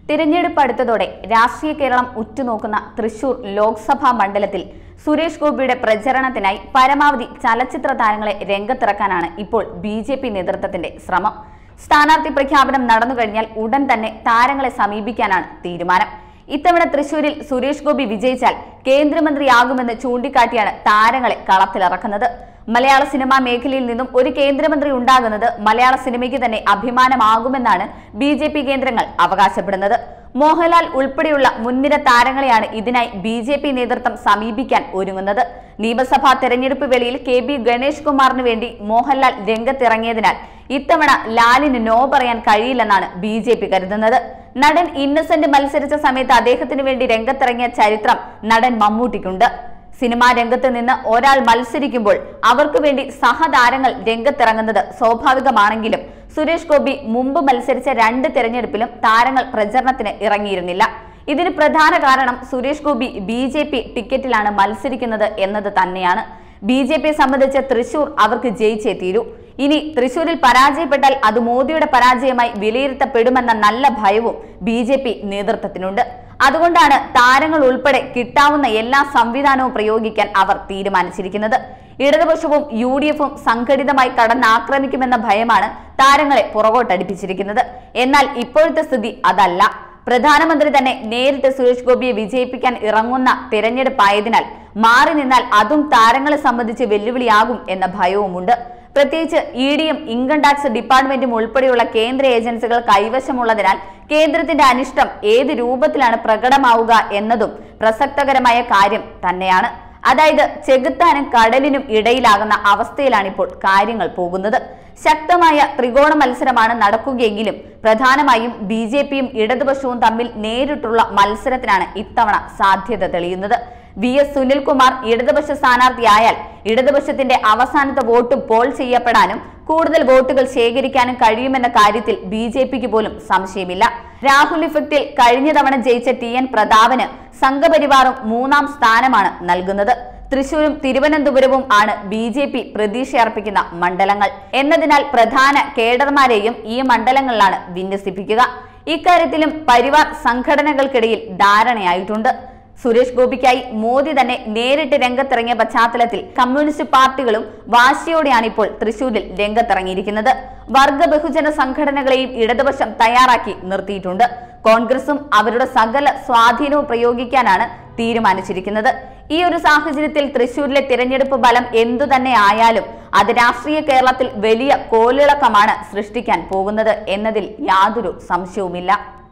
തിരഞ്ഞെടുപ്പ് അടുത്തതോടെ രാഷ്ട്രീയ കേരളം ഉറ്റുനോക്കുന്ന തൃശൂർ ലോക്സഭാ മണ്ഡലത്തിൽ സുരേഷ് ഗോപിയുടെ പ്രചരണത്തിനായി പരമാവധി ചലച്ചിത്ര താരങ്ങളെ രംഗത്തിറക്കാനാണ് ഇപ്പോൾ ബിജെപി നേതൃത്വത്തിന്റെ ശ്രമം. സ്ഥാനാർത്ഥി പ്രഖ്യാപനം നടന്നുകഴിഞ്ഞാൽ ഉടൻ തന്നെ താരങ്ങളെ സമീപിക്കാനാണ് തീരുമാനം. ഇത്തവണ തൃശൂരിൽ സുരേഷ് ഗോപി വിജയിച്ചാൽ കേന്ദ്രമന്ത്രിയാകുമെന്ന് ചൂണ്ടിക്കാട്ടിയാണ് താരങ്ങളെ കളത്തിലിറക്കുന്നത്. മലയാള സിനിമാ മേഖലയിൽ നിന്നും ഒരു കേന്ദ്രമന്ത്രി ഉണ്ടാകുന്നത് മലയാള സിനിമയ്ക്ക് തന്നെ അഭിമാനമാകുമെന്നാണ് ബിജെപി കേന്ദ്രങ്ങൾ അവകാശപ്പെടുന്നത്. മോഹൻലാൽ ഉൾപ്പെടെയുള്ള മുൻനിര താരങ്ങളെയാണ് ഇതിനായി ബിജെപി നേതൃത്വം സമീപിക്കാൻ ഒരുങ്ങുന്നത്. നിയമസഭാ തെരഞ്ഞെടുപ്പ് വേളയിൽ KB ഗണേഷ് കുമാറിന് വേണ്ടി മോഹൻലാൽ രംഗത്തിറങ്ങിയതിനാൽ ഇത്തവണ ലാലിന് നോ പറയാൻ കഴിയില്ലെന്നാണ് ബിജെപി കരുതുന്നത്. നടൻ ഇന്നസെന്റ് മത്സരിച്ച സമയത്ത് അദ്ദേഹത്തിന് വേണ്ടി രംഗത്തിറങ്ങിയ ചരിത്രം നടൻ മമ്മൂട്ടിക്കുണ്ട്. സിനിമാ രംഗത്ത് നിന്ന് ഒരാൾ മത്സരിക്കുമ്പോൾ അവർക്ക് വേണ്ടി സഹതാരങ്ങൾ രംഗത്തിറങ്ങുന്നത് സ്വാഭാവികമാണെങ്കിലും സുരേഷ് ഗോപി മുമ്പ് മത്സരിച്ച 2 തെരഞ്ഞെടുപ്പിലും താരങ്ങൾ പ്രചരണത്തിന് ഇറങ്ങിയിരുന്നില്ല. ഇതിന് പ്രധാന കാരണം സുരേഷ് ഗോപി BJP ടിക്കറ്റിലാണ് മത്സരിക്കുന്നത് എന്നത് തന്നെയാണ്. BJPയെ സംബന്ധിച്ച് തൃശൂർ അവർക്ക് ജയിച്ചേ തീരൂ. ഇനി തൃശൂരിൽ പരാജയപ്പെട്ടാൽ അത് മോദിയുടെ പരാജയമായി വിലയിരുത്തപ്പെടുമെന്ന നല്ല ഭയവും BJP നേതൃത്വത്തിനുണ്ട്. അതുകൊണ്ടാണ് താരങ്ങൾ ഉൾപ്പെടെ കിട്ടാവുന്ന എല്ലാ സംവിധാനവും പ്രയോഗിക്കാൻ അവർ തീരുമാനിച്ചിരിക്കുന്നത്. ഇടതുപക്ഷവും UDFും സംഘടിതമായി കടന്നാക്രമിക്കുമെന്ന ഭയമാണ് താരങ്ങളെ പുറകോട്ടടിപ്പിച്ചിരിക്കുന്നത്. എന്നാൽ ഇപ്പോഴത്തെ സ്ഥിതി അതല്ല. പ്രധാനമന്ത്രി തന്നെ നേരിട്ട് സുരേഷ് ഗോപിയെ വിജയിപ്പിക്കാൻ ഇറങ്ങുന്ന തിരഞ്ഞെടുപ്പായതിനാൽ മാറി നിന്നാൽ അതും താരങ്ങളെ സംബന്ധിച്ച് വെല്ലുവിളിയാകും എന്ന ഭയവുമുണ്ട്. പ്രത്യേകിച്ച് EDയും ഇൻകം ടാക്സ് ഡിപ്പാർട്ട്മെന്റും ഉൾപ്പെടെയുള്ള കേന്ദ്ര ഏജൻസികൾ കൈവശമുള്ളതിനാൽ കേന്ദ്രത്തിന്റെ അനിഷ്ടം ഏത് രൂപത്തിലാണ് പ്രകടമാവുക എന്നതും പ്രസക്തകരമായ കാര്യം തന്നെയാണ്. അതായത് ചെകുത്താനും കടലിനും ഇടയിലാകുന്ന അവസ്ഥയിലാണിപ്പോൾ കാര്യങ്ങൾ പോകുന്നത്. ശക്തമായ ത്രികോണ മത്സരമാണ് നടക്കുകയെങ്കിലും പ്രധാനമായും BJPയും ഇടതുപക്ഷവും തമ്മിൽ നേരിട്ടുള്ള മത്സരത്തിനാണ് ഇത്തവണ സാധ്യത തെളിയുന്നത്. VS സുനിൽകുമാർ ഇടതുപക്ഷ സ്ഥാനാർത്ഥിയായാൽ ഇടതുപക്ഷത്തിന്റെ അവസാനത്തെ വോട്ട് പോൾ ചെയ്യപ്പെടാനും കൂടുതൽ വോട്ടുകൾ ശേഖരിക്കാനും കഴിയുമെന്ന കാര്യത്തിൽ BJPക്ക് പോലും സംശയമില്ല. രാഹുൽ ഇഫക്റ്റിൽ കഴിഞ്ഞ തവണ ജയിച്ച TN പ്രതാപന് സംഘപരിവാറും 3ാം സ്ഥാനമാണ് നൽകുന്നത്. തൃശൂരും തിരുവനന്തപുരവും ആണ് BJP പ്രതീക്ഷയർപ്പിക്കുന്ന മണ്ഡലങ്ങൾ എന്നതിനാൽ പ്രധാന കേഡർമാരെയും ഈ മണ്ഡലങ്ങളിലാണ് വിന്യസിപ്പിക്കുക. ഇക്കാര്യത്തിലും പരിവാർ സംഘടനകൾക്കിടയിൽ ധാരണയായിട്ടുണ്ട്. സുരേഷ് ഗോപിക്കായി മോദി തന്നെ നേരിട്ട് രംഗത്തിറങ്ങിയ പശ്ചാത്തലത്തിൽ കമ്മ്യൂണിസ്റ്റ് പാർട്ടികളും വാശിയോടെയാണ് ഇപ്പോൾ തൃശൂരിൽ രംഗത്തിറങ്ങിയിരിക്കുന്നത്. വർഗ ബഹുജന സംഘടനകളെയും ഇടതുപക്ഷം തയ്യാറാക്കി നിർത്തിയിട്ടുണ്ട്. കോൺഗ്രസും അവരുടെ സകല സ്വാധീനവും പ്രയോഗിക്കാനാണ് തീരുമാനിച്ചിരിക്കുന്നത്. ഈ ഒരു സാഹചര്യത്തിൽ തൃശൂരിലെ തിരഞ്ഞെടുപ്പ് ഫലം എന്തു തന്നെ ആയാലും അത് രാഷ്ട്രീയ കേരളത്തിൽ വലിയ കോളിളക്കമാണ് സൃഷ്ടിക്കാൻ പോകുന്നത് എന്നതിൽ യാതൊരു സംശയവുമില്ല.